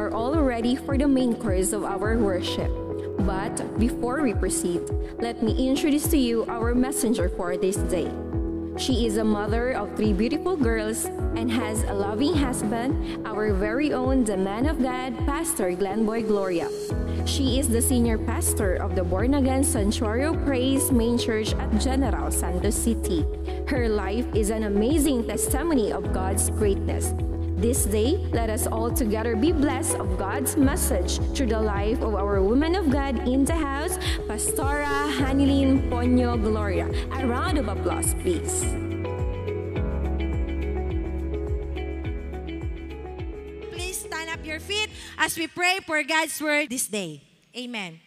are all ready for the main course of our worship. But before we proceed, let me introduce to you our messenger for this day. She is a mother of 3 beautiful girls and has a loving husband, our very own, the man of God, Pastor Gloria. She is the senior pastor of the born-again Sanctuary of Praise Main Church at General Santos City. Her life is an amazing testimony of God's greatness. This day, let us all together be blessed of God's message through the life of our woman of God in the house, Pastora Honeylyn Gloria. A round of applause, please. Please stand up your feet as we pray for God's word this day. Amen.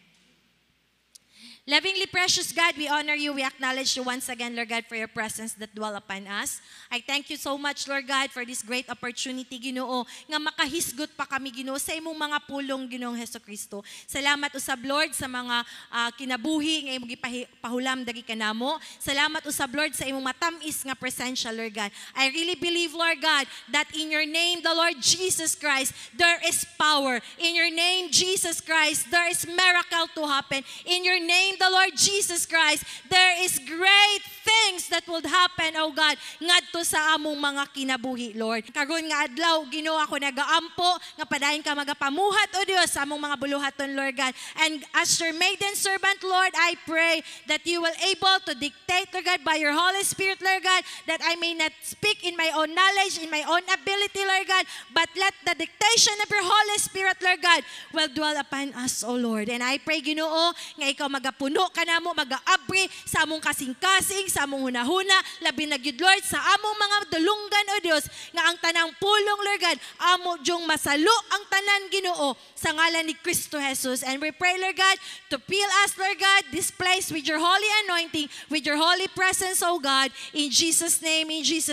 Lovingly precious God, we honor you. We acknowledge you once again, Lord God, for your presence that dwell upon us. I thank you so much, Lord God, for this great opportunity, Ginoo, nga makahisgot pa kami, Ginoo, sa imong mga pulong, Ginoong Hesukristo. Salamat usab, Lord, sa mga kinabuhi nga imong gipahulam dagi kanamo. Salamat usab, Lord, sa imong matamis nga presensya, Lord God. I really believe, Lord God, that in your name, the Lord Jesus Christ, there is power. In your name, Jesus Christ, there is miracle to happen. In your name, the Lord Jesus Christ, there is great things that would happen, oh God, ngadto sa among mga kinabuhi, Lord. Karon nga adlaw, Ginoo, ako nagaampo, nga padayon ka magapamuhat, o Dios, sa among mga buluhaton, Lord God. And as your maiden servant, Lord, I pray that you will able to dictate, Lord God, by your Holy Spirit, Lord God, that I may not speak in my own knowledge, in my own ability, Lord God, but let the dictation of your Holy Spirit, Lord God, will dwell upon us, O Lord. And I pray, Ginoo, nga ikaw magapuno ka namo, mag-aabri sa among kasing-kasing, sa among hunahuna, labi na gyud, Lord, sa among mga dulunggan, O Dios, nga ang tanang pulong, Lord God, amo dyong masalo ang tanan, Ginoo, sa ngalan ni Kristo Jesus. And we pray, Lord God, to fill us, Lord God, this place with your holy anointing, with your holy presence, O God, in Jesus' name,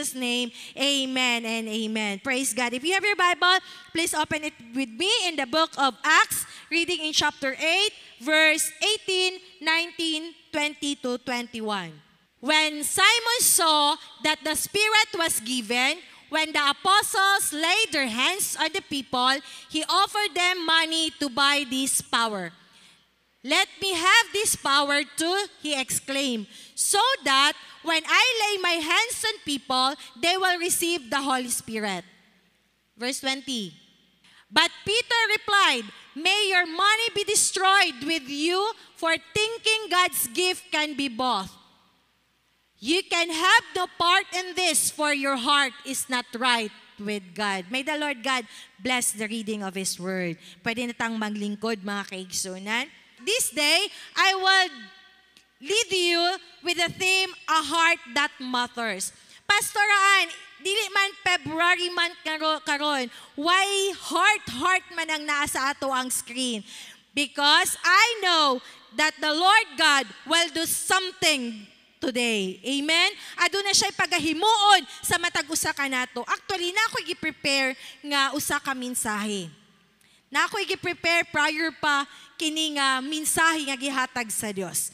amen and amen. Praise God. If you have your Bible, please open it with me in the book of Acts, reading in chapter 8, verse 18, 19, 20 to 21. When Simon saw that the Spirit was given, when the apostles laid their hands on the people, he offered them money to buy this power. Let me have this power too, he exclaimed, so that when I lay my hands on people, they will receive the Holy Spirit. Verse 20. But Peter replied, may your money be destroyed with you for thinking God's gift can be bought. You can have no part in this, for your heart is not right with God. May the Lord God bless the reading of His Word. Pwede na tang maglingkod, mga kaigsunan. This day, I will lead you with the theme, A Heart That Matters. Pastoraan, dili man February month karon, why heart man ang naa sa ato ang screen? Because I know that the Lord God will do something today. Amen? Aduna siya pagahimuon sa matag usa ka nato. Actually, na ako gi-prepare nga usa ka mensahe. Na ako gi-prepare prior pa kini nga mensahe nga gihatag sa Dios.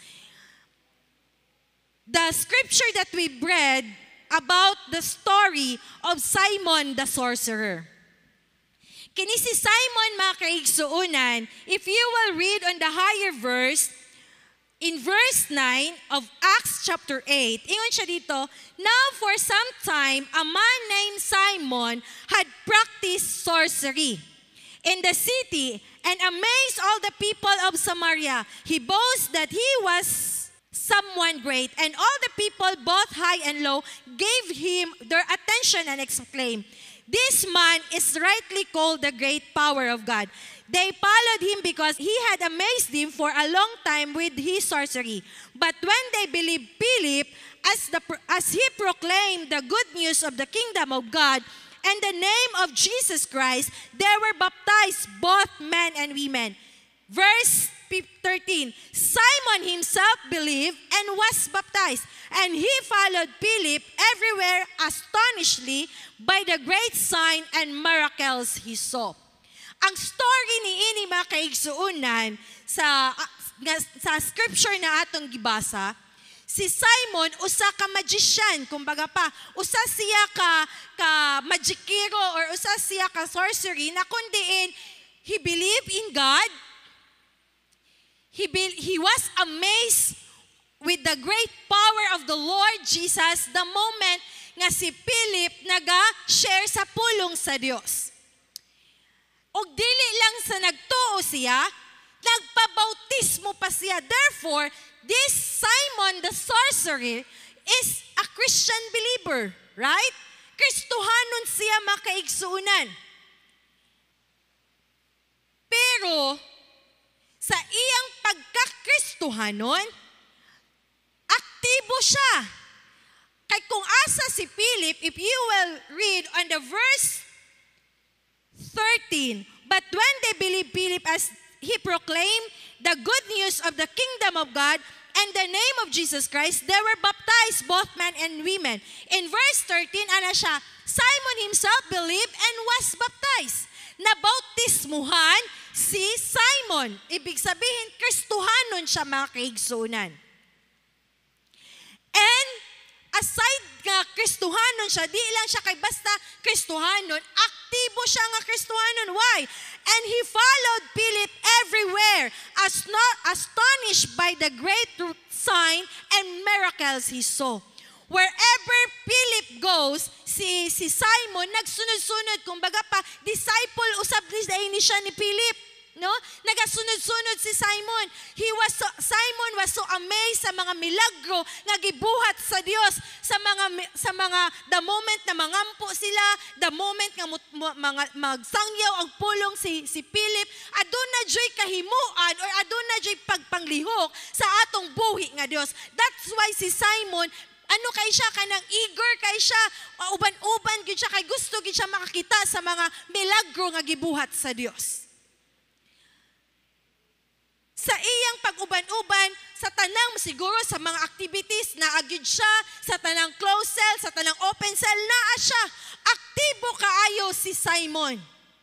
The scripture that we read about the story of Simon the sorcerer. Kini si Simon, mga kaigsuunan, if you will read on the higher verse, in verse 9 of Acts chapter 8, ingon siya dito, now for some time, a man named Simon had practiced sorcery in the city and amazed all the people of Samaria. He boasted that he was someone great, and all the people, both high and low, gave him their attention and exclaimed, this man is rightly called the great power of God. They followed him because he had amazed them for a long time with his sorcery. But when they believed Philip, as he proclaimed the good news of the kingdom of God and the name of Jesus Christ, they were baptized, both men and women. Verse 13, Simon himself believed and was baptized, and he followed Philip everywhere astonishedly by the great sign and miracles he saw. Ang story ni ini, mga kaigsuunan, sa scripture na atong gibasa, si Simon, usa ka magician, kumbaga pa, usa siya ka magikiro or usa siya ka sorcery na kundiin he believed in God. He was amazed with the great power of the Lord Jesus the moment nga si Philip naga-share sa pulong sa Dios. Og dili lang sa nagtuo siya, nagpabautismo pa siya. Therefore, this Simon the sorcerer is a Christian believer, right? Kristohanon siya makaigsuunan. Pero sa iyang pagkakristohanon, aktibo siya. Kay kung asa si Philip, if you will read on the verse 13, but when they believed Philip as he proclaimed the good news of the kingdom of God and the name of Jesus Christ, they were baptized, both men and women. In verse 13, ana siya, Simon himself believed and was baptized. Nabautismuhan si Simon. Ibig sabihin, Kristohanon siya mga kaigsunan. And aside nga Kristohanon siya, di lang siya kay basta Kristohanon, aktibo siya nga Kristohanon. Why? And he followed Philip everywhere, astonished by the great sign and miracles he saw. Wherever Philip goes, si Simon nagsunod-sunod, kumbaga pa disciple usab ni siya ni Philip, no? Nagasunod-sunod si Simon. Simon was so amazed sa mga milagro nga gibuhat sa Dios, sa mga the moment na mangampo sila, the moment nga magsangyaw ang pulong si Philip, aduna joy kahimuan or aduna joy pagpanglihok sa atong buhi nga Dios. That's why si Simon ano kay siya, kanang eager kay siya, uban-uban gid siya, kay gusto gid siya makakita sa mga milagro nga gibuhat sa Dios. Sa iyang pag-uban-uban, sa tanang siguro sa mga activities na agid siya, sa tanang closed cell, sa tanang open cell, naa siya. Aktibo kaayo si Simon.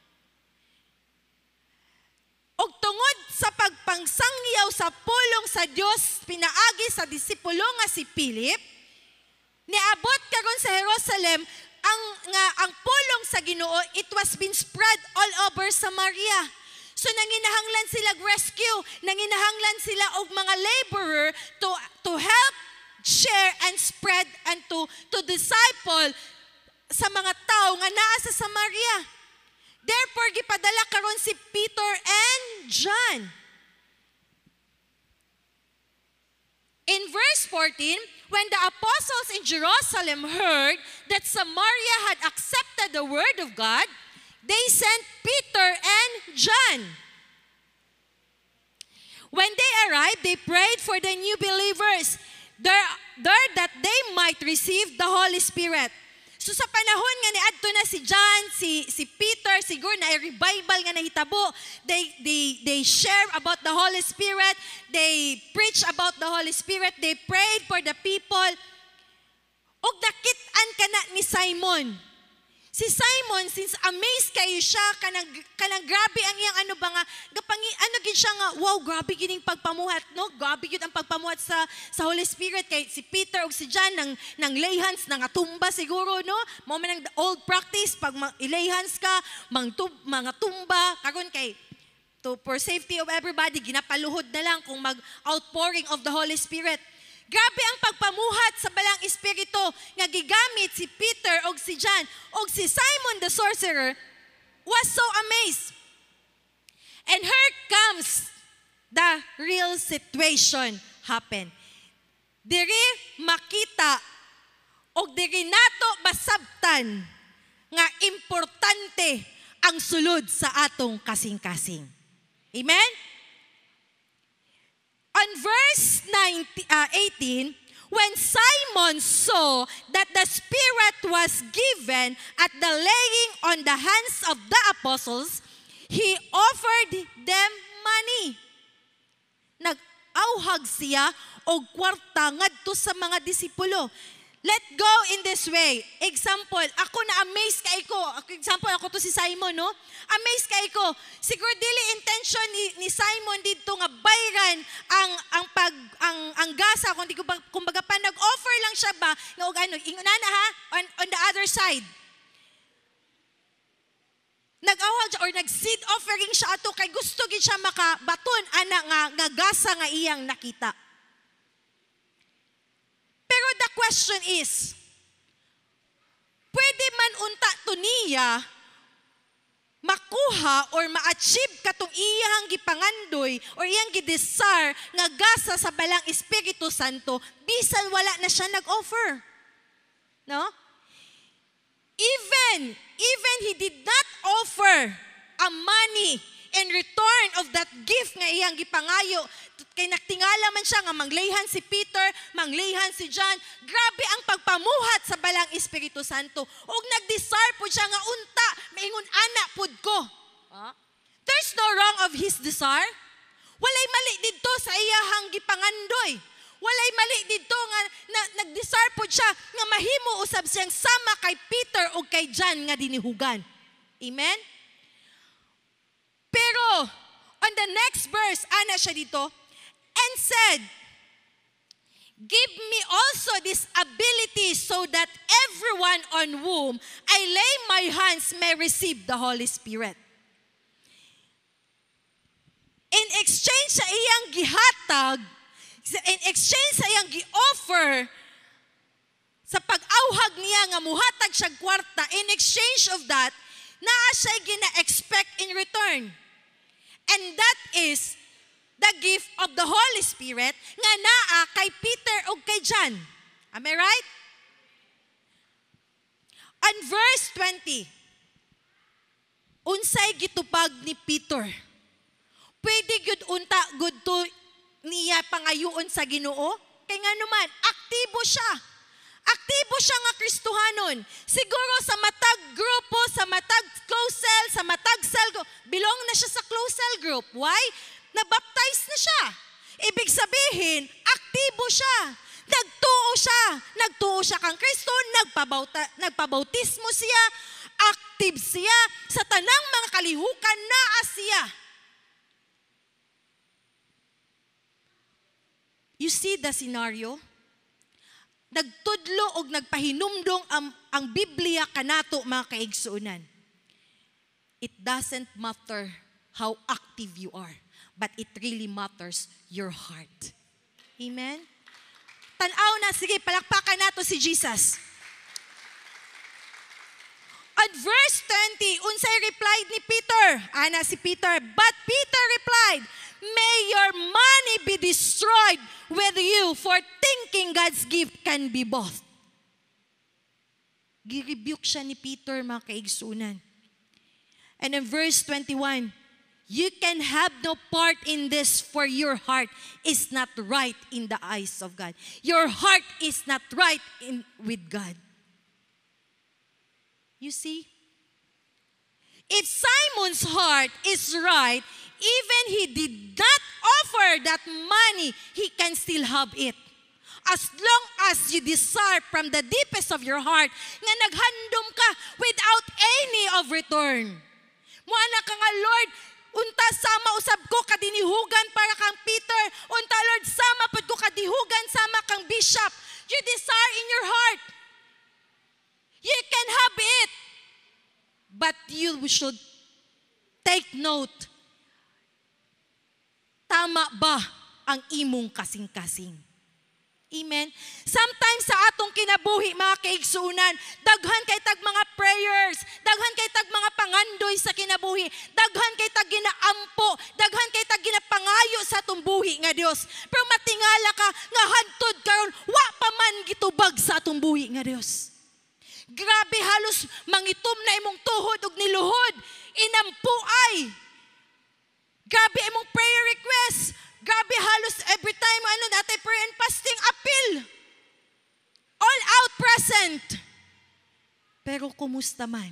Og tungod sa pagpangsangyaw sa pulong sa Dios pinaagi sa disipulo nga si Philip, niabot karon sa Jerusalem ang pulong sa Ginoo, it was been spread all over Samaria. So nanginahanglan sila rescue, nanginahanglan sila og mga laborer to help share and spread and to disciple sa mga tao nga naa sa Samaria. Therefore gipadala karon si Peter and John. In verse 14, when the apostles in Jerusalem heard that Samaria had accepted the word of God, they sent Peter and John. When they arrived, they prayed for the new believers there that they might receive the Holy Spirit. So sa panahon nga niadto na si John, si Peter, siguro na revival nga nahitabo. They share about the Holy Spirit, they preach about the Holy Spirit, they prayed for the people. Og nakit-an kana ni Simon. Si Simon, since amazed kayo siya, kanang grabe ang iyang gid siya nga, wow, grabe gining pagpamuhat, no? Grabe gid ang pagpamuhat sa Holy Spirit. Kay si Peter ug si John nang lay hands, nang atumba siguro, no? Mo man ang old practice, pag ilay hands ka, mga tumba, karon kay, for safety of everybody, ginapaluhod na lang kung mag-outpouring of the Holy Spirit. Grabe ang pagpamuhat sa balang espiritu nga gigamit si Peter og si John og si Simon the sorcerer was so amazed. And here comes the real situation happen. Diri makita og diri nato basabtan nga importante ang sulod sa atong kasing-kasing. Amen? On verse 18, when Simon saw that the Spirit was given at the laying on the hands of the apostles, he offered them money. Nag-auhag siya og kwarta ngadto sa mga disipulo. Let go in this way. Example, ako na-amaze kay ko. Example, ako to si Simon, no? Amaze kay ko. Siguro dili intention ni Simon dito nga bayran ang gasa, kumbaga pa nag-offer lang siya ba nga og ano, ingana ha on the other side. nag-awag or nag-seed offering siya ato kay gusto gid siya makabaton ana nga gasa nga iyang nakita. Pero the question is, pwede man unta to niya makuha or ma-achieve katong iyang gipangandoy or iyang gidesire nga gasa sa balang Espiritu Santo bisan wala na siya nag-offer. No? Even he did not offer a money in return of that gift nga iyang gipangayo. Kay nagtingala man siya nga manglayhan si Peter, manglayhan si John. Grabe ang pagpamuhat sa balang Espiritu Santo. Og nag-desire po siya nga unta, maingon ana pud ko. There's no wrong of his desire. Walay mali didto sa iyahang gipangandoy. Walay mali didto nga nag-desire po siya nga mahimo usab siyang sama kay Peter o kay John nga dinihugan. Amen? Pero, on the next verse, ana siya dito, and said, give me also this ability so that everyone on whom I lay my hands may receive the Holy Spirit. In exchange sa iyang gihatag, in exchange sa iyang gi-offer, sa pag-auhag niya nga muhatag siya kwarta, in exchange of that, naa siya gina-expect in return. And that is the gift of the Holy Spirit nga naa kay Peter o kay John. Am I right? On verse 20, unsay gitupag ni Peter? Pwede gyud unta gud to niya pangayoon sa Ginoo? Kay nga naman, aktibo siya. Aktibo siya nga Kristohanon. Siguro sa matag grupo, sa matag close cell, sa matag cell, belong na siya sa close cell group. Why? Nabaptize na siya. Ibig sabihin, aktibo siya. Nagtuo siya kang Kristo, nagpabautismo siya, active siya, sa tanang mga kalihukan naa siya. You see the scenario? Nagtudlo og nagpahinumdong ang Biblia kanato mga kaigsuunan. It doesn't matter how active you are, but it really matters your heart. Amen? Tanaw na, sige, palakpakan nato si Jesus. On verse 20, unsay replied ni Peter? Ana si Peter, but Peter replied, may your money be destroyed with you for thinking God's gift can be both. Girebuke siya ni Peter, mga kaigsunan. And in verse 21, you can have no part in this, for your heart is not right in the eyes of God. Your heart is not right with God. You see? If Simon's heart is right, even he did not offer that money, he can still have it. As long as you desire from the deepest of your heart, nga naghandom ka without any of return. Muana ka nga, Lord, unta sama usab ko kadinihugan para kang Peter. Unta, Lord, sama pud ko kadihugan sama kang bishop. You desire in your heart. You can have it. But you should take note. Tama ba ang imong kasing-kasing? Amen? Sometimes sa atong kinabuhi, mga kaigsuunan, daghan kay tag mga prayers, daghan kay tag mga pangandoy sa kinabuhi, daghan kay tag ginaampo, daghan kay tag ginapangayo sa atong buhi nga Dios. Pero matingala ka nga hantod karon wa pa man gitubag sa atong buhi nga Dios. Grabe, halos mangitom na imong tuhod ug niluhod, inampuay. Grabe imong prayer request. Grabe, halos every time natay prayer and fasting appeal. All out present. Pero kumusta man?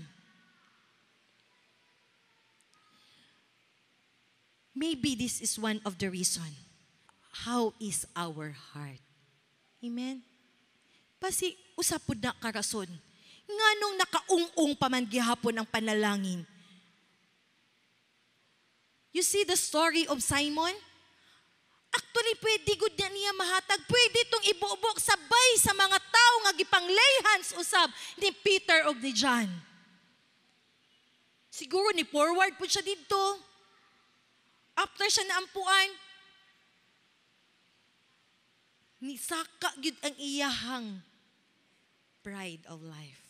Maybe this is one of the reason. How is our heart? Amen? Pasi usapod na karason. Nganong nakaung-ung pa man gihapon ang panalangin. You see the story of Simon? Actually, pwede gud niya mahatag. Pwede itong ibuubok sabay sa mga tao nga gipanglayhans usab ni Peter o ni John. Siguro ni forward po siya dito. After siya naampuan, ni saka gyud ang iyahang pride of life.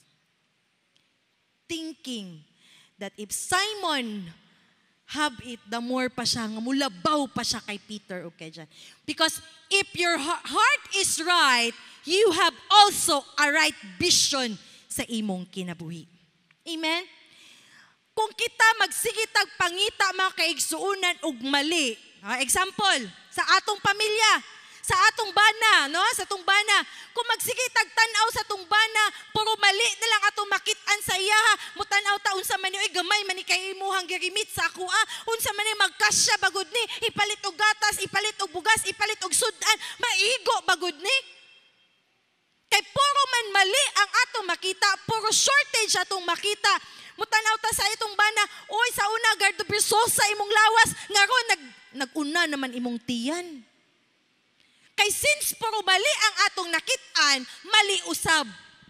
Thinking that if Simon have it, the more pa siya, nga mulabaw pa siya kay Peter o kay John. Because if your heart is right, you have also a right vision sa imong kinabuhi. Amen? Kung kita magsigitag pangita mga kaigsuunan og mali, example, sa atong pamilya, sa atong bana, no? Sa atong bana. Kung magsigitag tanaw sa atong bana, puro mali na lang atong makitaan sa iya, mutanaw ta unsa man ni gamay man ni kay imuhang girimit sa ako, unsa man ni magkasya bagod ni, ipalit og gatas, ipalit og bugas, ipalit og sudan, maigo bagod ni. Kay puro man mali ang atong makita, puro shortage atong makita. Mutanaw ta sa itong bana, oy sa una gardo sa imong lawas, ngaron nag-una naman imong tiyan. Kay since puro mali ang atong nakitaan, mali usab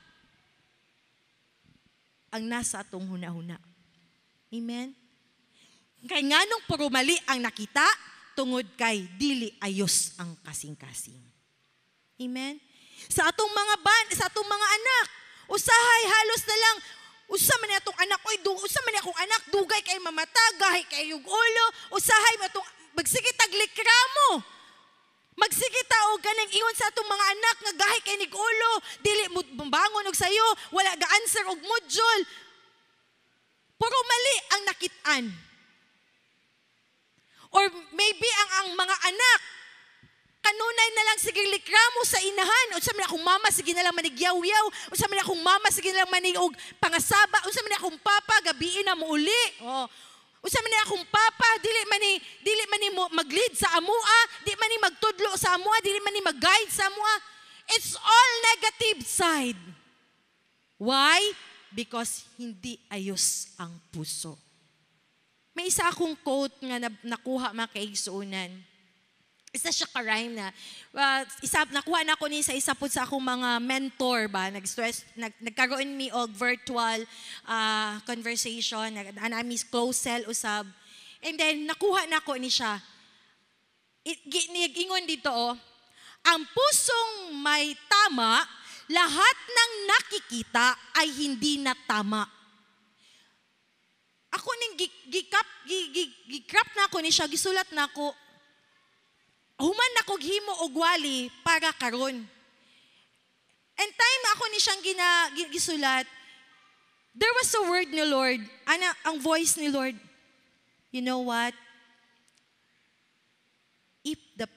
ang nasa atong huna-huna. Amen? Kay nganong puro mali ang nakita, tungod kay dili ayos ang kasing-kasing. Amen? Sa atong mga anak, usahay halos na lang, usa man atong anak, usa man akong anak, dugay kay mamata, gahi kay yung ulo, usahay atong magsige taglikramo. Magsige ta og kanang ingon sa atong mga anak nga gahi kay nig ulo, dili mo bangon og sayo, wala ga answer og module. Puro mali ang nakitaan. Or maybe ang mga anak kanunay na lang sige likramo sa inahan. Unsa man akong mama sige na lang manigyaw-yaw. Unsa man akong mama sige na lang manig-og pangasaba. Unsa man akong papa gabiin na mo uli. Oh. Unsa man akong papa dili man ni mag-lead sa amua, di man ni magtudlo sa amua, dili man ni mag-guide sa amua. It's all negative side. Why? Because hindi ayos ang puso. May isa akong quote nga nakuha mga kaigsuunan. Isa siya ka-rhyme na. Nakuha na ko ni sa isa po sa akong mga mentor ba. Nagkaroon mi og virtual conversation. Nami close cell usab. And then, nakuha na ko ni siya. Ingon dito, ang pusong may tama, lahat ng nakikita ay hindi na tama. Ako ning gikrap na ko ni siya, gisulat na ko, human na kog himo og wali para karon. And time ako ni siyang gisulat, there was a word ni Lord, ang voice ni Lord, you know what? If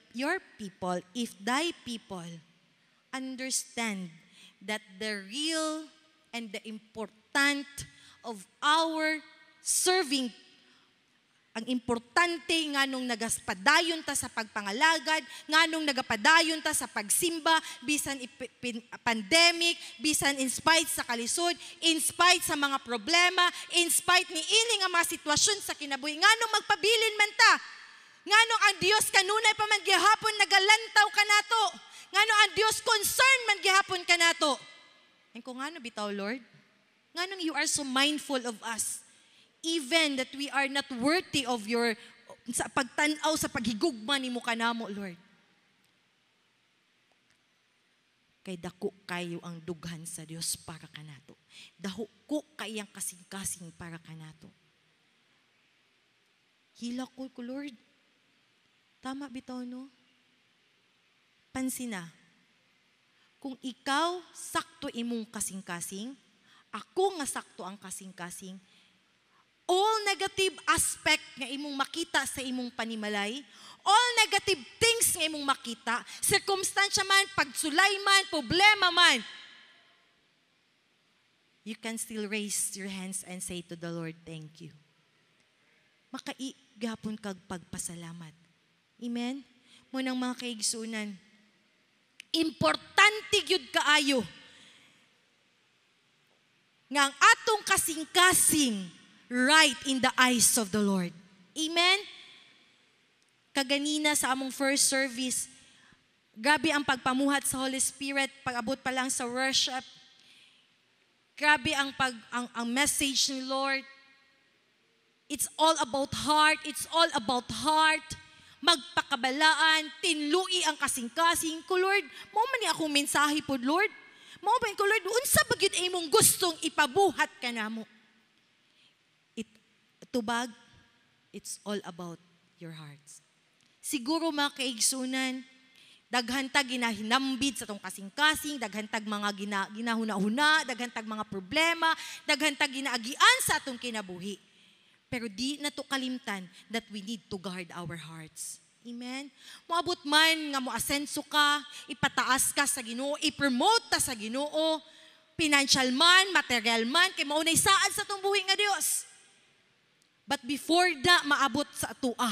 thy people understand that the real and the important of our serving, ang importante nganong nagaspadayon ta sa pagpangalagad, nganong nagapadayon ta sa pagsimba, bisan pandemic, bisan in spite sa kalisod, in spite sa mga problema, in spite ni ini nga mga sitwasyon sa kinabuhi, nganong magpabilin man ta, nganong ang Dios kanunay pa man gihapon nagalantaw kanato, nganong ang Dios concern man gihapon kanato. And kung ngano bitaw Lord, nganong you are so mindful of us, even that we are not worthy of your sa pagtanaw, sa paghigugma nimo kanamo, Lord. Kay dako kayo ang dughan sa Dios para kanato. Dako kayang kasing-kasing para kanato. Hila ko, Lord. Tama bitaw, no? Pansina. Kung ikaw sakto imong kasing-kasing, ako nga sakto ang kasing-kasing, all negative aspect nga imong makita sa imong panimalay, all negative things nga imong makita, circumstansya man, pagsulay man, problema man, you can still raise your hands and say to the Lord, thank you. Makaigapon kag pagpasalamat. Amen? Munang mga kaigsunan, importante gyud kaayo nga ang atong kasing-kasing right in the eyes of the Lord. Amen? Kaganina sa among first service, grabe ang pagpamuhat sa Holy Spirit, pag-abot pa lang sa worship. Grabe ang message ni Lord. It's all about heart. It's all about heart. Magpakabalaan, tinlui ang kasing-kasing. Ko Lord, mao man ni akong mensahe po Lord. Mao ba ko Lord, unsa ba gyud imong gustong ipabuhat kanamo? Tubag, it's all about your hearts. Siguro mga kaigsunan, daghantag ginahinambid sa tong kasing-kasing, daghantag mga ginahuna-huna, daghantag mga problema, daghantag ginaagian sa atong kinabuhi. Pero di na to kalimtan that we need to guard our hearts. Amen? Moabot man nga moasenso ka, ipataas ka sa Ginoo, i-promote ta sa Ginoo, financial man, material man, kay maunay saad sa tong buhi nga Dios. But before da maabot sa atua,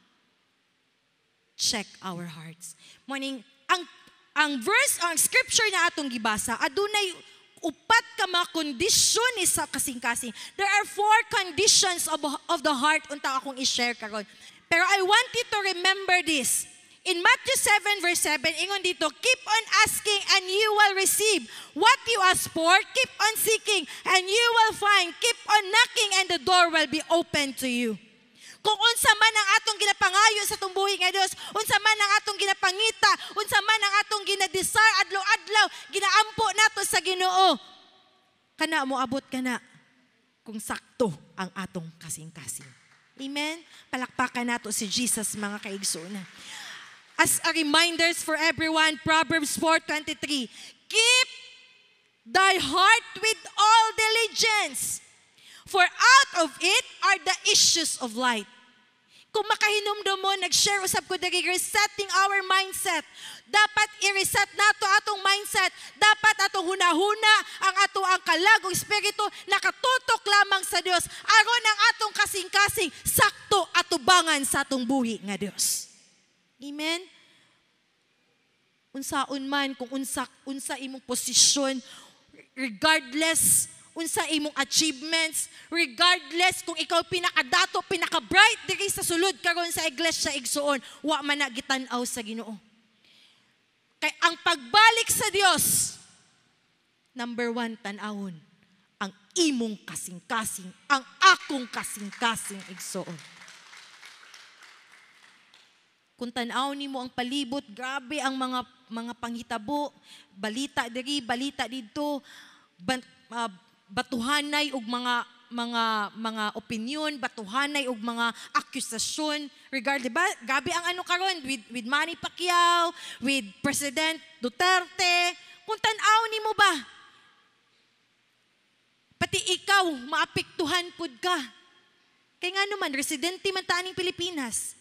check our hearts. Morning, ang verse, ang scripture na atong gibasa, adunay upat ka mga kondisyon sa kasing-kasing. There are 4 conditions of the heart unta akong i-share karon. Pero I want you to remember this. In Matthew 7 verse 7, ingon dito, keep on asking and you will receive. What you ask for, keep on seeking and you will find. Keep on knocking and the door will be open to you. Kung unsa man ang atong ginapangayo sa itong buhi nga Dios, unsa man ang atong ginapangita, unsa man ang atong ginadesire, adlaw-adlaw, ginaampo nato sa Ginoo, kana mo abot kana kung sakto ang atong kasing-kasing. Amen? Palakpakan nato si Jesus, mga kaigsunan. As a reminders for everyone, Proverbs 4:23, keep thy heart with all diligence, for out of it are the issues of life. Kung makahinumdum mo, nag-share usab ko diri, resetting our mindset. Dapat i-reset nato atong mindset. Dapat atong hunahuna ang ato ang kalag o espiritu nakatutok lamang sa Dios. Aron ang atong kasing-kasing sakto atubangan sa atong buhi nga Dios. Amen? Unsaon man, kung unsa imong posisyon, regardless unsa imong achievements, regardless kung ikaw pinakadato, pinaka-bright diri sa sulod karon sa iglesia igsuon, wa man na gitan-aw sa Ginoo. Kay ang pagbalik sa Dios, number 1 tan-awon ang imong kasing-kasing, ang akong kasing-kasing igsuon. Kung tanaw nimo ang palibot, grabe ang mga panghitabo, balita diri, balita dito, batuhanay og mga opinion, batuhanay og mga akusasyon regarding ba gabi ang ano karon with Manny Pacquiao, with President Duterte. Kung tan-aw nimo ba, pati ikaw maapektuhan pud ka. Kay nga naman residente man ta ning Pilipinas.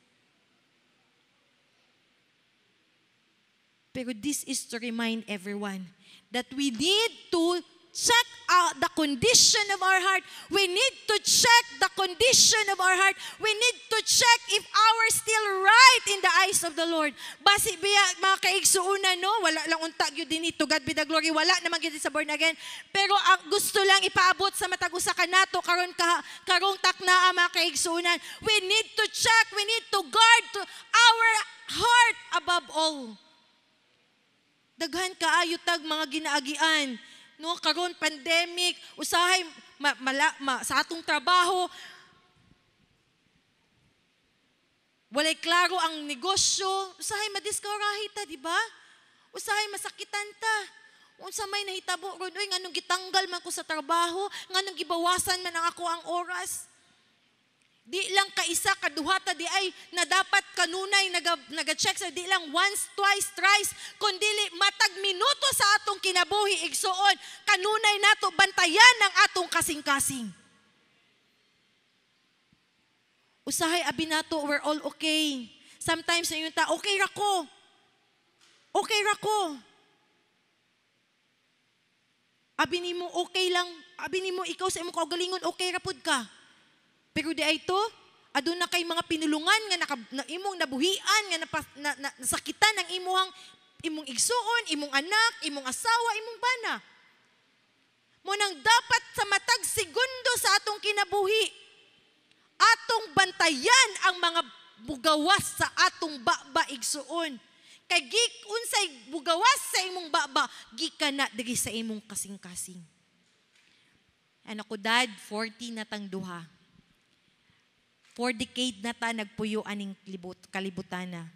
Pero this is to remind everyone that we need to check out the condition of our heart. We need to check the condition of our heart. We need to check if our still right in the eyes of the Lord. Basi biya mga kaigsuunan, no? Wala lang untag yun din ito. God be the glory. Wala naman yun sa born again. Pero ang gusto lang ipaabot sa matag usa kanato karong taknaa mga kaigsuunan. We need to check. We need to guard to our heart above all. Daghan kaayo tag mga ginaagian. No, karon pandemic, usahay sa atong trabaho, walay klaro ang negosyo, usahay madiskarahi ta, di ba? Usahay masakitan ta. Unsa may nahitabo ron, uy, nganong gitanggal man ko sa trabaho, nganong gibawasan man ang ako ang oras. Di lang kaisa, kaduhata, di ay na dapat kanunay nag-check sa di lang once, twice, thrice, kundi matag minuto sa atong kinabuhi, igsuon, kanunay nato bantayan ang atong kasing-kasing. Usahay abi nato, we're all okay. Sometimes na yung okay ra ko. Okay ra ko. Abi nimo okay lang, abi nimo ikaw sa imong kaugalingon, okay ra pud ka. Pero di ay to, aduna kay mga pinulungan nga imong nabuhian, nga nasakitan ng imong igsuon, imong anak, imong asawa, imong bana. Mo nang dapat sa matag segundo sa atong kinabuhi, atong bantayan ang mga bugawas sa atong baba igsuon. Kay unsay bugawas sa imong baba, gikan na diri sa imong kasing-kasing. Ano ko dad, 40 na tang duha. 4 decade na ta nagpuyo aning kalibutan na.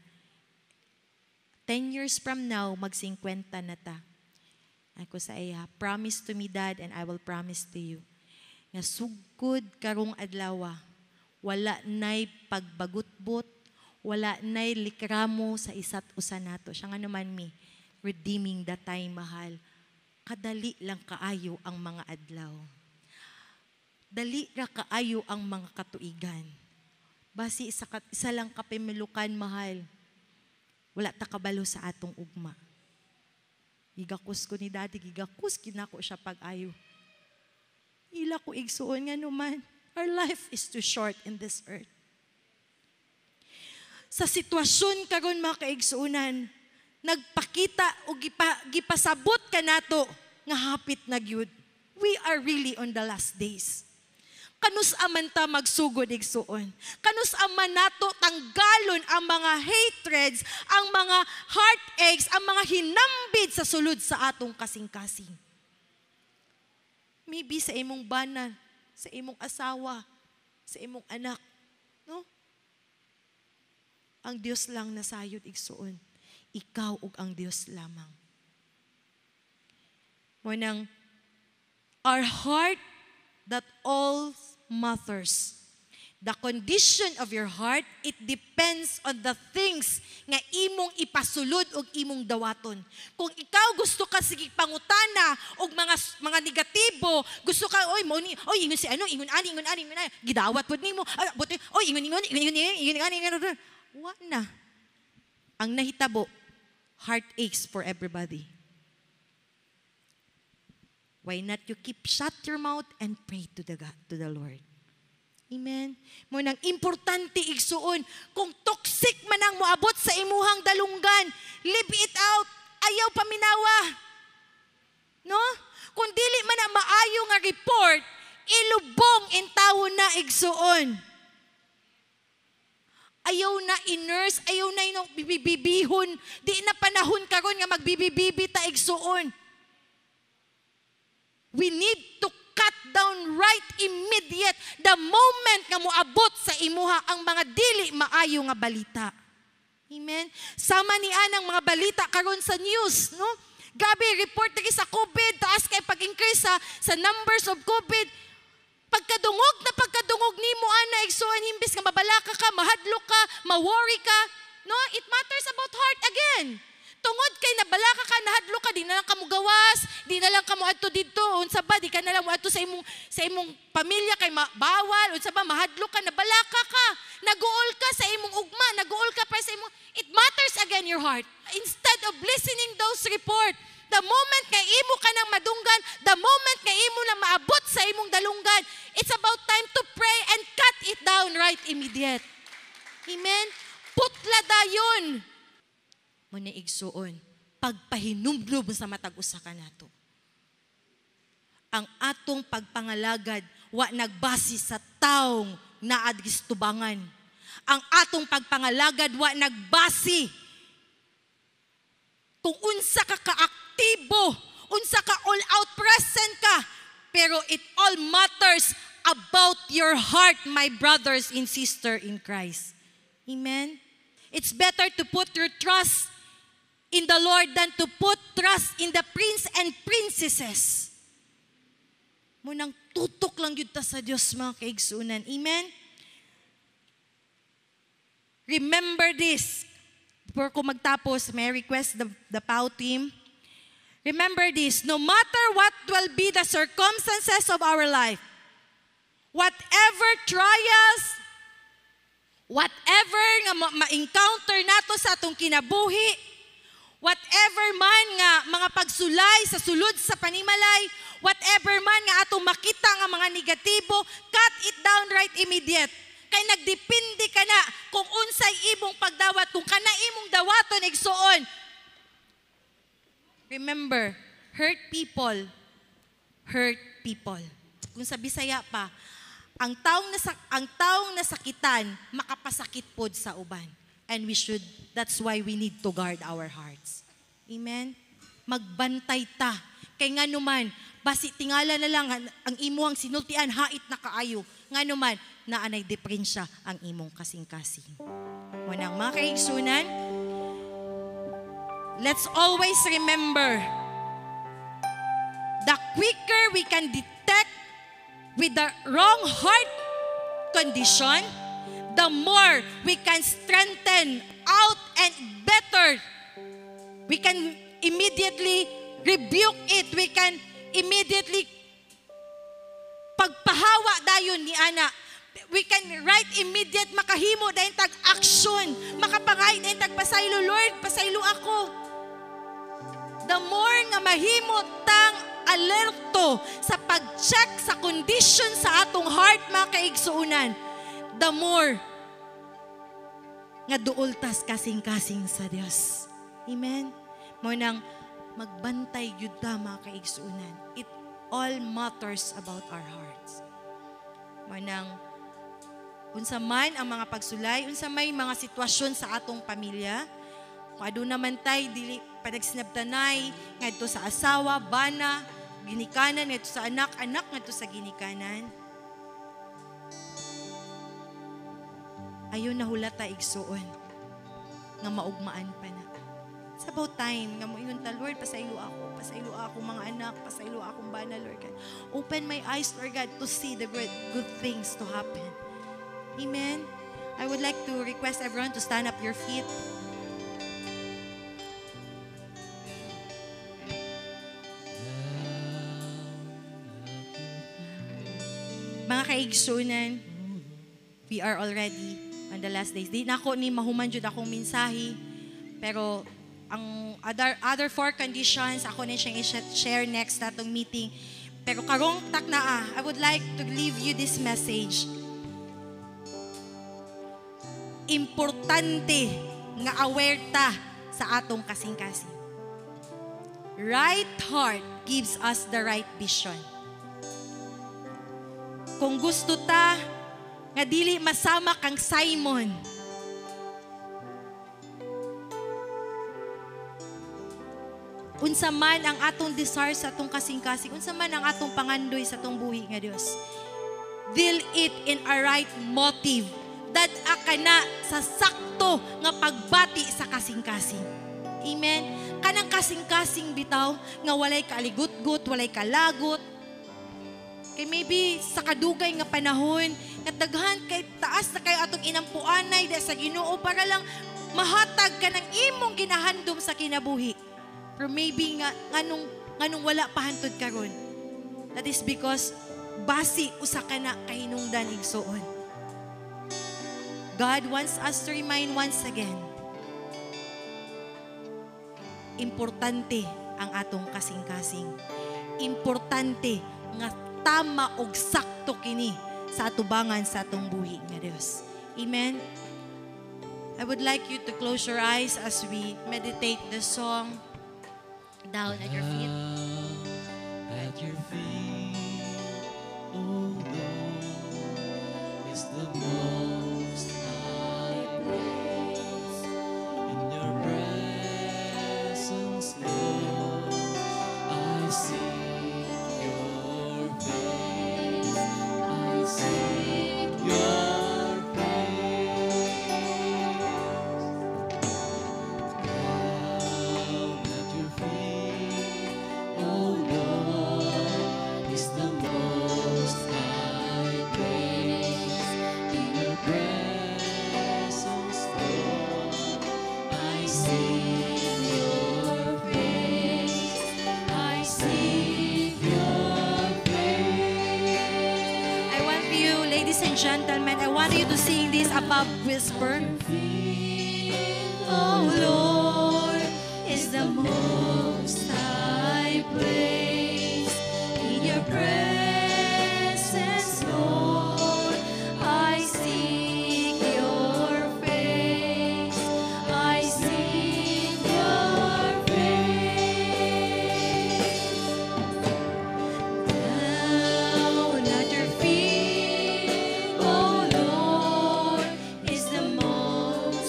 10 years from now, mag-50 na ta. Ako sa iya, promise to me, Dad, and I will promise to you. Nga sugod karong adlaw, wala na'y pagbagutbot, wala na'y likramo sa isa't usa nato. Siya nga naman redeeming the time, mahal. Kadali lang kaayo ang mga adlaw. Dali ra kaayo ang mga katuigan. Basi isa lang kapimilukan, mahal. Wala ta kabalo sa atong ugma. Gigakus ko ni Daddy, gigakus kinako siya pag-ayo. Ila ko igsuon nga naman, our life is too short in this earth. Sa sitwasyon karon mga kaigsuunan, nagpakita o gipasabot ka nato nga hapit na gyud. We are really on the last days. Kanus aman ta magsugod igsuon. Kanus aman nato tanggalon ang mga hatreds, ang mga heartaches, ang mga hinambid sa sulod sa atong kasing-kasing. Maybe sa imong bana, sa imong asawa, sa imong anak, no? Ang Dios lang nasayod igsuon. Ikaw ug ang Dios lamang. Munang our heart that all matters. The condition of your heart, it depends on the things nga imong ipasulod o imong dawaton. Kung ikaw gusto ka sige pangutana o mga negatibo, gusto ka, ingon si ano, ingon ani, gidawat pod nimo, ingon, wa na. Ang nahitabo, heartaches for everybody. Why not you keep shut your mouth and pray to the Lord? Amen. Munang importante igsuon, kung toxic man ang moabot sa imuhang dalunggan, leave it out. Ayaw paminawa. No? Kung dili man ang maayo nga report, ilubong in tawo na igsuon. Ayaw na i-nurse, ayaw na inong bibibihon. Di na panahon karon nga magbibibibi ta igsuon. We need to cut down right immediate the moment nga moabot sa imuha ang mga dili maayo nga balita. Amen. Sama ni anang mga balita karon sa news, no? Gabi report lagi sa COVID, taas kay pag-increase sa numbers of COVID. Pagkadungog nimo ana igsuon himbis nga mabalaka ka, mahadlok ka, ma-worry ka, no? It matters about heart again. Tungod kay nabalaka ka, nahadlo ka, di na lang ka mo gawas, di na lang ka mo adto dito, unsa ba, di ka na lang mo adto sa imong pamilya kay bawal, unsa ba, mahadlo ka, nabalaka ka, naguol ka sa imong ugma, naguol ka pa sa imong, it matters again your heart. Instead of listening those report, the moment nga imo ka nang madunggan, the moment nga imo na maabot sa imong dalunggan, it's about time to pray and cut it down right immediate. Amen? Putla dayon. Muna igsuon, pagpahinumdum sa matag usa ka nato. Ang atong pagpangalagad, wa nagbasi sa taong naadgistubangan. Ang atong pagpangalagad, wa nagbasi kung unsa ka kaaktibo, unsa ka all-out present ka, pero it all matters about your heart, my brothers and sisters in Christ. Amen? It's better to put your trust in the Lord than to put trust in the prince and princesses. Munang tutok lang yun ta sa Diyos, mga kaigsunan. Amen? Remember this. Before ko magtapos, may I request the POW team. Remember this. No matter what will be the circumstances of our life, whatever trials, whatever nga ma-encounter nato sa atong kinabuhi, whatever man nga mga pagsulay sa sulod sa panimalay, whatever man nga atong makita nga mga negatibo, cut it down right immediate. Kay nagdepende ka na kung unsay imong pagdawat, kung kana imong dawaton igsuon. Remember, hurt people. Kung sa Bisaya pa, ang taong nasakitan, makapasakit pod sa uban. And that's why we need to guard our hearts. Amen? Magbantay ta. Kay nga naman, basi tingala na lang ang imuhang sinultian, hait na kaayo. Nga naman, na anay deprensya ang imong kasing-kasing. Munang mga kaigsunan, let's always remember, the quicker we can detect with the wrong heart condition, the more we can strengthen out and better. We can immediately rebuke it. We can immediately pagpahawa dayon ni ana. We can right immediate makahimo dayon tag action. Makapangay dayon tag pasaylo, Lord, pasaylo ako. The more nga mahimo tang alerto sa pag-check sa condition sa atong heart, mga kaigsuunan, the more nga duultas kasing-kasing sa Dios. Amen? Mo nang magbantay yun ta, mga kaigsuunan. It all matters about our hearts. Mo nang unsa man ang mga pagsulay, unsa may mga sitwasyon sa atong pamilya, kung ado naman tay dili panagsinabtanay ngadto sa asawa, bana, ginikanan ngadto sa anak, anak ngadto sa ginikanan. Ayon na hulata igsuon nga maugmaan pa na. It's about time nga moingon ta, Lord, pasaylo ako mga anak, pasaylo akong bana, Lord God. Open my eyes, Lord God, to see the good things to happen. Amen. I would like to request everyone to stand up your feet. Mga kaigsunan, we are already on the last days. Di na ako ni mahuman jud akong mensahe, pero ang other 4 conditions ako na siyang i-share next natong meeting. Pero karong taknaa, I would like to leave you this message. Importante nga aware ta sa atong kasing-kasing. Right heart gives us the right vision. Kung gusto ta nga dili masama kang Simon, unsa man ang atong desire sa atong kasing-kasing, unsa man ang atong pangandoy sa atong buhi nga Dios, deal it in a right motive. Dad-a ka na sa sakto nga pagbati sa kasing-kasing. Amen? Kanang kasing-kasing bitaw nga walay kaaligut-gut, walay kalagot. Kay maybe sa kadugay nga panahon, nga daghan kay taas na kay atong inampuanay sa Ginoo para lang mahatag ka ng imong ginahandom sa kinabuhi. Pero maybe nga nganong wala pa hantod karon. That is because basi usa ka na kahinungdan igsuon. God wants us to remind once again, importante ang atong kasing-kasing. Importante nga tama og sakto kini sa atubangan sa atong buhi nga Dios. Amen. I would like you to close your eyes as we meditate the song down at your feet. At your feet, oh Lord, is the most high place. In your presence, Lord, I seek your face. I seek your face. Down at your feet, oh Lord, is the most high place. In your presence, Lord, I seek your face. I seek your face. I want you, ladies and gentlemen, I want you to sing this above whisper. Oh Lord, is the most high place. In your presence, Lord, I seek your face. I seek your face. Down at your feet, oh Lord, is the most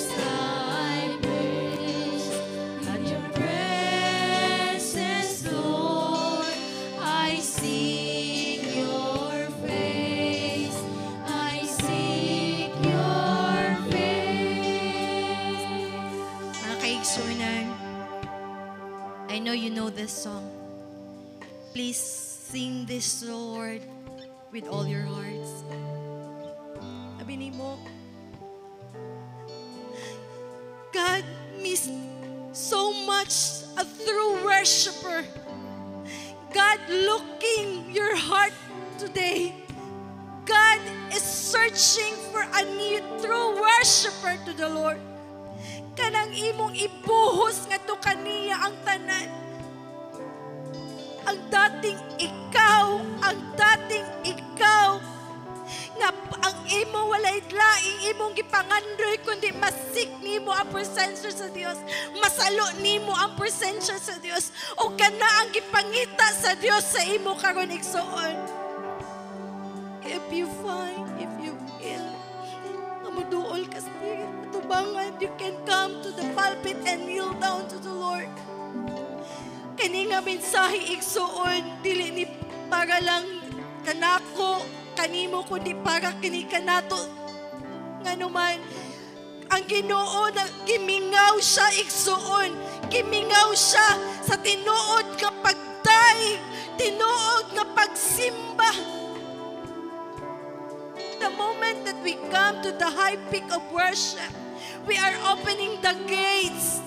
igsunan. I know you know this song. Please sing this, Lord, with all your hearts. Sabi ni mo, God miss so much a true worshiper. God looking your heart today. God is searching for a new true worshiper to the Lord. Kanang imong ibuhos nga to kaniya ang tanan. Ang dating ikaw, nga ang imo walay laing imong gipangandoy kundi masik nimo ang presensya sa Dios, masalo nimo ang presensya sa Dios, o kana ang gipangita sa Dios sa imo karon igsoon. If you find, if you feel mamuduol ka spirit tubangan, you can come to the pulpit and kneel down to the Lord. Kani nga mensahe igsoon dili ni para lang kanako kanimo kundi para kini kanato nganuman. Ang Ginoo na gimingaw siya igsoon, gimingaw siya sa tinuod nga pagdaig, tinuod nga pagsimba. The moment that we come to the high peak of worship, we are opening the gates.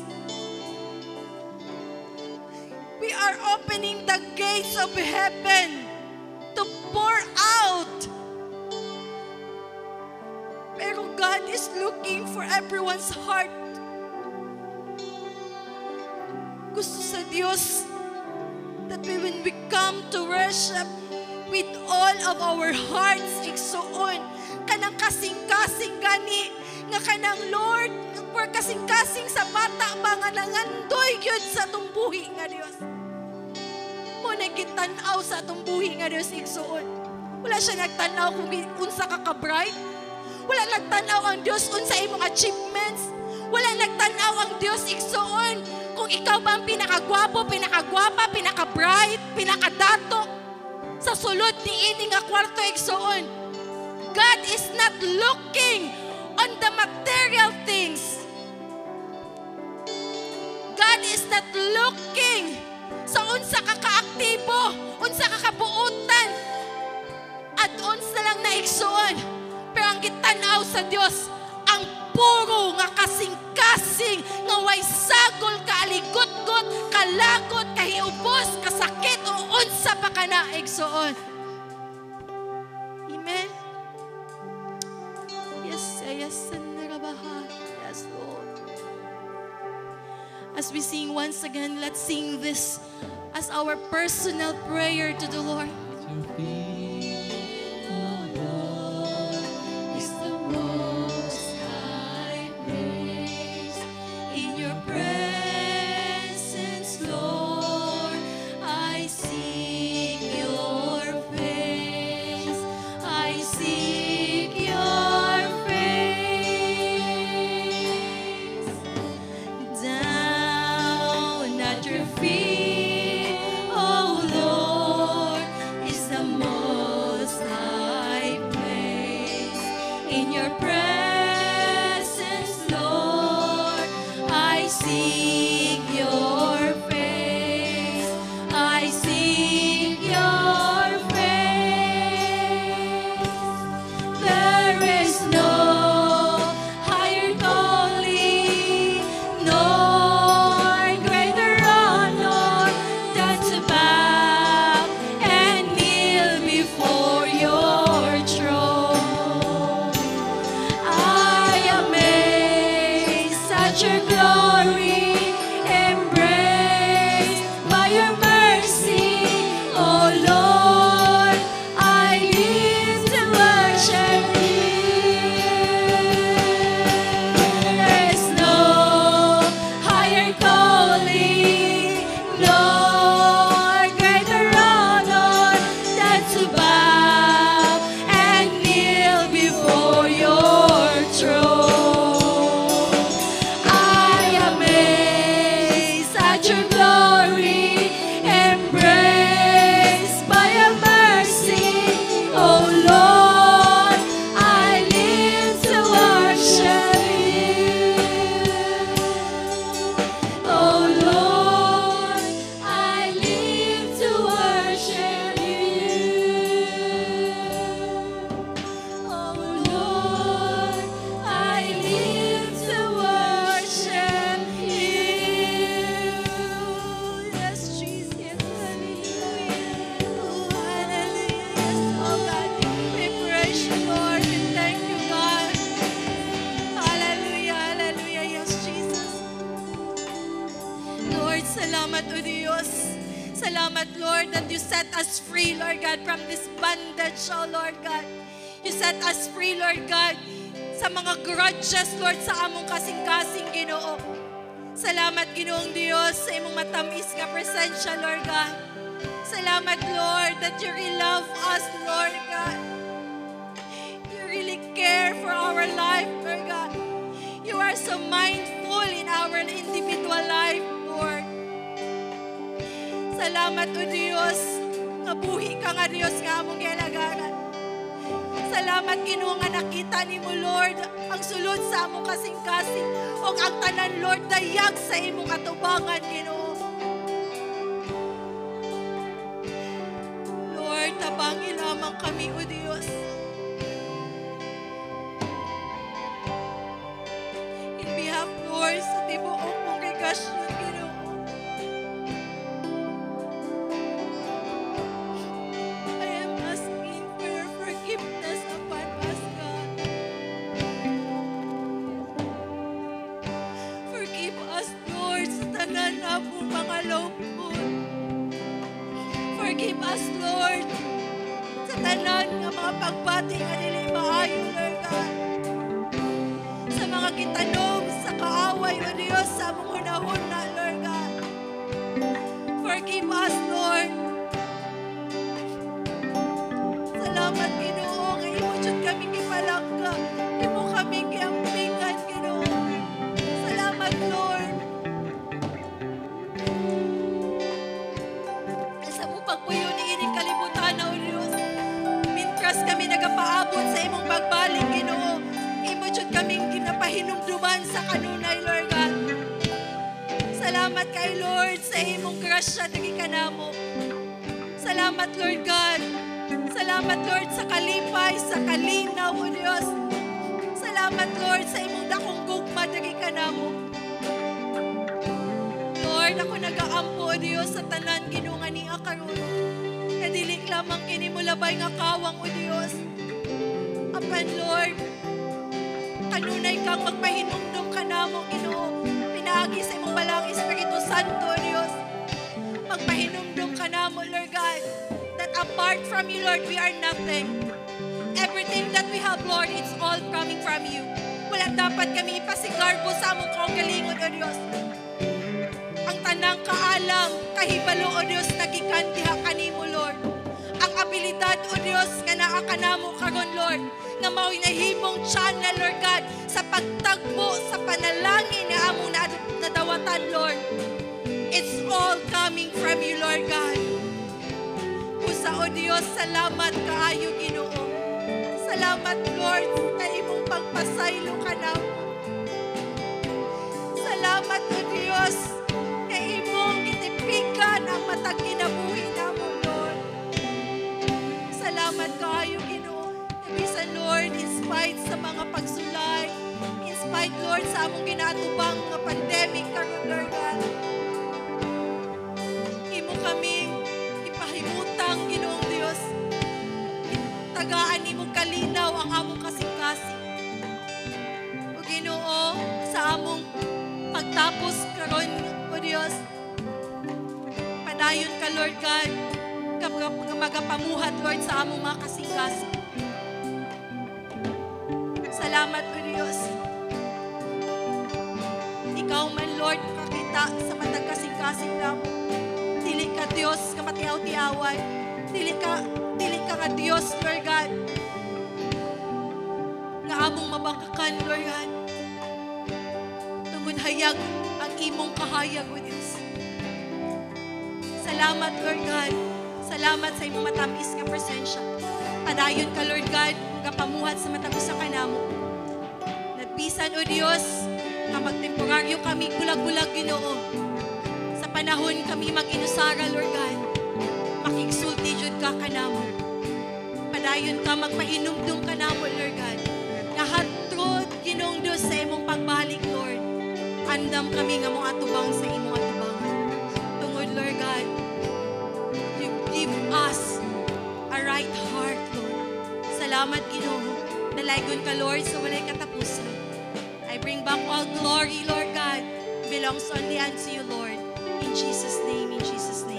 We are opening the gates of heaven to pour out. Pero God is looking for everyone's heart. Gusto sa Diyos that when we come to worship with all of our hearts, igsoon, kanang kasing-kasing gani, nga kanang Lord, for kasing-kasing sa bata ba nga nangandoy yun sa tumbuhi nga Diyos. Mo nagkitanaw sa tumbuhi nga Diyos igsuon. Wala siya nagtanaw kung unsa ka ka-bright. Wala nagtanaw ang Diyos unsa imong achievements. Wala nagtanaw ang Diyos igsuon kung ikaw ba ang pinakagwapo, pinakagwapa, pinaka-bright, pinakadato sa sulod ni ini nga kwarto igsuon. God is not looking on the material things. God is not looking sa unsa ka kaaktibo, unsa ka kabuutan, at unsa lang na igsuon. Pero ang gitanaw sa Dios, ang puro nga kasing-kasing, nga way sagol, kaaligot-got, kalagot, kahiubos, kasakit, o unsa pa ka na igsuon. Amen? Yes, yes, yes, Lord. As we sing once again, let's sing this as our personal prayer to the Lord. To be, oh Lord, is the most high place. In your presence, Lord, I seek your face. I seek your face. Down at your feet, oh Lord, is the most high place. In your presence, Lord, I seek your face. I seek your face. There is no higher calling, nor greater honor than to bow and kneel before your throne. I am amazed at your glory Salamat, O Diyos. Salamat, Lord, that you set us free, Lord God, from this bondage, oh Lord God. You set us free, Lord God, sa mga grudges, Lord, sa among kasing-kasing, Ginoo. Salamat, Ginoong Diyos, sa imong matamis nga presensya, Lord God. Salamat, Lord, that you really love us, Lord God. You really care for our life, Lord God. You are so mindful in our individual life, Lord. Salamat, O Diyos, nga buhi ka nga, Diyos, nga among gialagaran. Salamat, Ginoo, nga nakita ni mo, Lord, ang sulod sa among kasing-kasing o ang tanan, Lord, dayag sa imong atubangan, Ginoo. Lord, tabangi lamang kami, O Diyos. In behalf, Lord, sa tibuok kongregasyon, Ginoo, I am asking for your forgiveness upon us, God. Forgive us, Lord, sa tanan na pong mga lupon. Forgive us, Lord, sa tanan nga mga pagbati nga nila maayo, Lord God. Sa mga kitanom, sa kaaway, O Diyos, sa among hunahuna, Lord God. Forgive us, Lord. Salamat, Ginoo, nga imo jud kami gipalangga. Imo kami giampingan, Ginoo. Salamat, Lord. Sa mong pagpuyo ni ining kalibutan, O Diyos. Mintras kami nagapaabot sa imong pagbalik, Ginoo. Imo jud kaming ginapahinumduman sa kanunay, Lord God. Salamat kay Lord sa imong grasya diri kanamo. Salamat, Lord God. Salamat, Lord, sa kalipay, sa kalinaw, O Diyos. Salamat, Lord, sa imong dakong gugma diri kanamo. Lord, ako nagaampo, O Diyos, sa tanan ginunga niya karon. Kadilik lamang kini mo labay nga kawang, O Diyos. Apan, Lord, kanunay kang magpahinumdum ka namo, Ginoo. Pinaagi sa imong balang Espiritu Santo, O Diyos. Magpahinumdum ka namo, Lord God, that apart from you, Lord, we are nothing. Everything that we have, Lord, it's all coming from you. Wala dapat kami ipasigarbo sa among kaugalingon, O Diyos. Ang tanang kaalam, kahibalo, O Diyos, nagikan diha kanimo, Lord. Ang abilidad, O Diyos, nga naa kanamo karon, Lord, nga mao'y nahimong channel, Lord God, sa pagtagbo, sa panalangin na among nadawatan, Lord. It's all coming from you, Lord God. Pusa, O Diyos, salamat kaayo, Ginoo. Salamat, Lord, sa imong pagpasaylo ka namo. Salamat, O Diyos, na imong gitipikan ang matag kinabuhi namo, Lord. Salamat kaayo, Ginoo. Bisan, Lord, in spite sa mga pagsulay, in spite, Lord, sa among ginaatubang nga pandemic karon, Lord God. Imo kaming ipahimutang, Ginoong Dios. Tagaan nimo kalinaw ang among kasing-kasing. O Ginoo, sa among pagtapos karon, O Dios, padayon ka, Lord God, magapamuhat, Lord, sa among mga kasing-kasing. Salamat, O Diyos. Ikaw man, Lord, kakita sa matag kasing-kasing namo. Dili ka Diyos nga matiaw-tiaway. Dili ka nga Diyos, Lord God, nga among mabangkakan, Lord God. Tungod hayag ang imong kahayag, O Diyos. Salamat, Lord God. Salamat sa imong matamis nga presensya. Padayon ka, Lord God, nga pamuhat sa matagos sa kanamo. Nagbisan, O Diyos, nga magtemporaryo kami gulag-gulag, Ginoo. Sa panahon kami mag-inusara, Lord God, makigsulti jud ka kanamo. Padayon ka, magpahinumdum ka namo, Lord God. Nahatrod, Ginoong Diyos, sa imong pagbalik, Lord. Andam kami nga mong atubang sa imong atubangan. Tungod, Lord God, you give us a right heart, Lord. Salamat, Ginoo. Nalaygon ka, Lord, sa walay katapusan. I bring back all glory, Lord God, belongs only unto you, Lord. In In Jesus' name, in Jesus' name.